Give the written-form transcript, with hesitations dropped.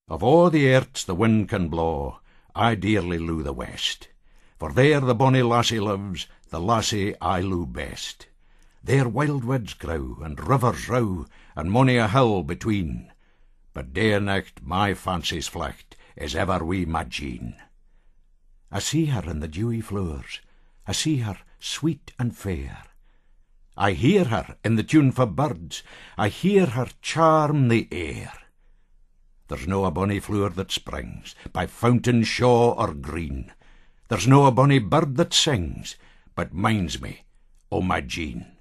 Of all the Airts the wind can blaw, I dearly loo the west, for there the bonny lassie lives, the lassie I loo best. There wildwoods grow, and rivers row, and mony a hill between, but day and night my fancy's flicht is ever wi' my Jean. I see her in the dewy flowers, I see her sweet and fair, I hear her in the tuneful birds, I hear her charm the air. There's no a bonny flower that springs by fountain, shaw, or green, there's no a bonny bird that sings, but minds me o' my Jean.